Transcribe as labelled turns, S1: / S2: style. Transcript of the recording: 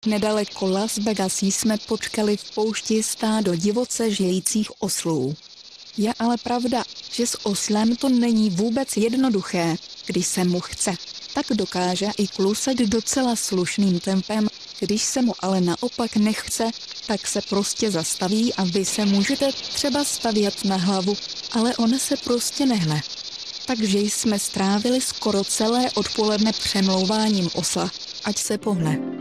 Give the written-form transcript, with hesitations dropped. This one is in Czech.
S1: Nedaleko Las Vegas jsme potkali v poušti stádo divoce žijících oslů. Je ale pravda, že s oslem to není vůbec jednoduché. Když se mu chce, tak dokáže i klusat docela slušným tempem, když se mu ale naopak nechce, tak se prostě zastaví a vy se můžete třeba stavět na hlavu, ale ona se prostě nehne. Takže jsme strávili skoro celé odpoledne přemlouváním osla, ať se pohne.